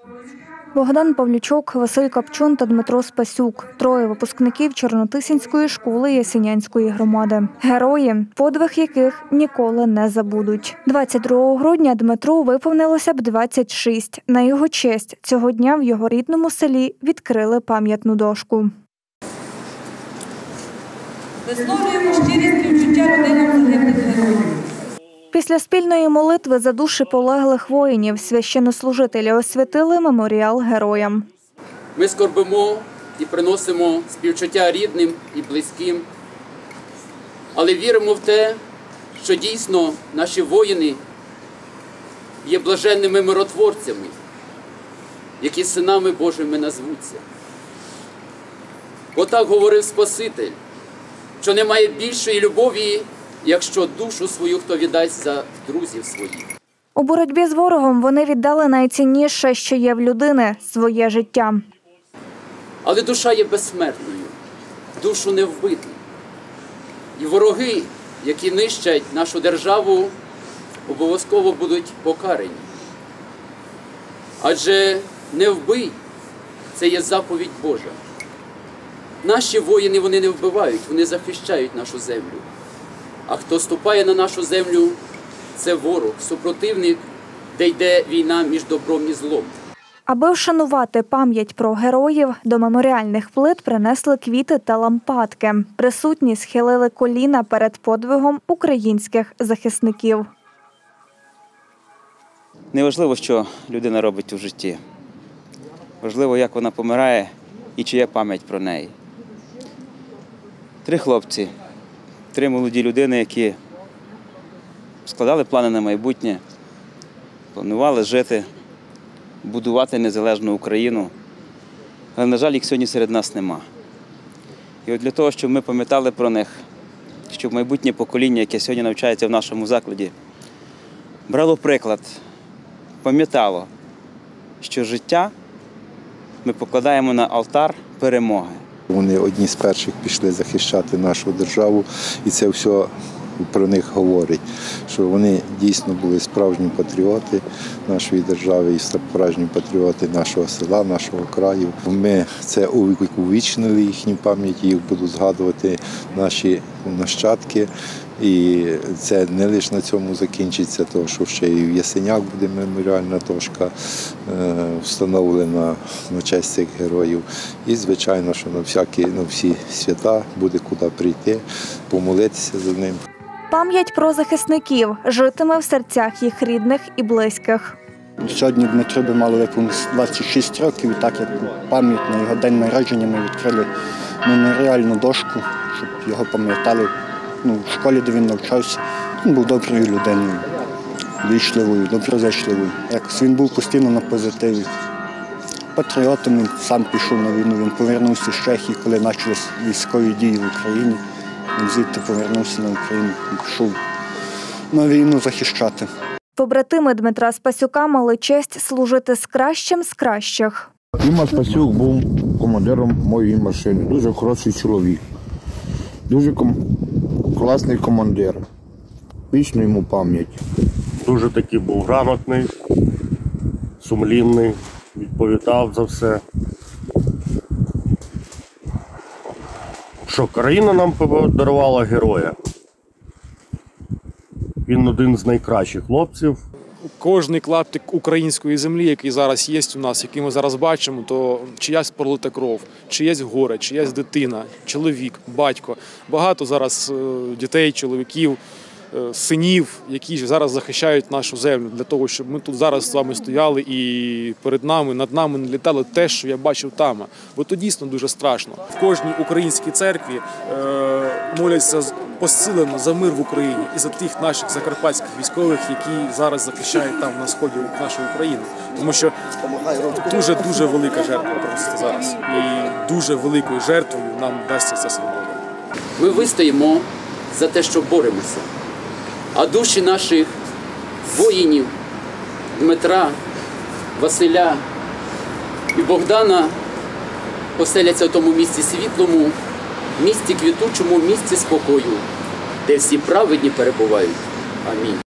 Богдан Павлючок, Василь Капчун та Дмитро Спасюк – троє випускників Чорнотисінської школи Ясінянської громади. Герої, подвиг яких ніколи не забудуть. 22 грудня Дмитру виповнилося б 26. На його честь цього дня в його рідному селі відкрили пам'ятну дошку. Висловлюємо щирі співчуття родинам загиблих героїв. Після спільної молитви за душі полеглих воїнів священнослужителі освятили меморіал героям. Ми скорбимо і приносимо співчуття рідним і близьким, але віримо в те, що дійсно наші воїни є блаженними миротворцями, які синами Божими назвуться. Бо так говорив Спаситель, що немає більшої любові, якщо душу свою хто віддасть за друзів своїх. У боротьбі з ворогом вони віддали найцінніше, що є в людини – своє життя. Але душа є безсмертною, душу не вбити. І вороги, які нищать нашу державу, обов'язково будуть покарані. Адже не вбий – це є заповідь Божа. Наші воїни, вони не вбивають, вони захищають нашу землю. А хто ступає на нашу землю – це ворог, супротивник, де йде війна між добром і злом. Аби вшанувати пам'ять про героїв, до меморіальних плит принесли квіти та лампадки. Присутні схилили коліна перед подвигом українських захисників. Неважливо, що людина робить у житті. Важливо, як вона помирає і чи є пам'ять про неї. 3 хлопці. 3 молоді людини, які складали плани на майбутнє, планували жити, будувати незалежну Україну. Але, на жаль, їх сьогодні серед нас нема. І от для того, щоб ми пам'ятали про них, щоб майбутнє покоління, яке сьогодні навчається в нашому закладі, брало приклад, пам'ятало, що життя ми покладаємо на алтар перемоги. Вони одні з перших пішли захищати нашу державу, і це все про них говорить, що вони дійсно були справжні патріоти нашої держави і справжні патріоти нашого села, нашого краю. Ми це увічнили їхню пам'ять, їх будуть згадувати наші нащадки. І це не лише на цьому закінчиться, тому що ще і в Ясенях буде меморіальна дошка встановлена на честь цих героїв. І, звичайно, що на всі свята буде куди прийти, помолитися за ним. Пам'ять про захисників житиме в серцях їх рідних і близьких. Сьогодні Дмитро би мало виповнитися 26 років, і так як пам'ять на його день народження ми відкрили меморіальну дошку, щоб його пам'ятали. В школі, де він навчався, він був доброю людиною, вічливою, доброзичливою. Якось він був постійно на позитиві. Патріотом, він сам пішов на війну, він повернувся з Чехії, коли почалися військові дії в Україні. Він звідти повернувся на Україну і пішов на війну захищати. Побратими Дмитра Спасюка мали честь служити з кращим з кращих. Діма Спасюк був командиром моєї машини, дуже хороший чоловік, дуже класний командир, вічна йому пам'ять. Дуже таки був грамотний, сумлінний, відповідав за все. Що країна нам подарувала героя. Він один з найкращих хлопців. Кожний клаптик української землі, який зараз є у нас, який ми зараз бачимо, то чиясь пролита кров, чиєсь горе, чиясь дитина, чоловік, батько. Багато зараз дітей, чоловіків, синів, які зараз захищають нашу землю, для того, щоб ми тут зараз з вами стояли і перед нами, над нами не літало те, що я бачив там. Бо то дійсно дуже страшно. В кожній українській церкві моляться посилено за мир в Україні і за тих наших закарпатських військових, які зараз захищають там на сході нашої України. Тому що дуже велика жертва просто зараз. І дуже великою жертвою нам дасться ця свобода. Ми вистоїмо за те, що боремося. А душі наших воїнів Дмитра, Василя і Богдана поселяться в тому місці світлому, місці квітучому, місці спокою, де всі праведні перебувають. Амінь.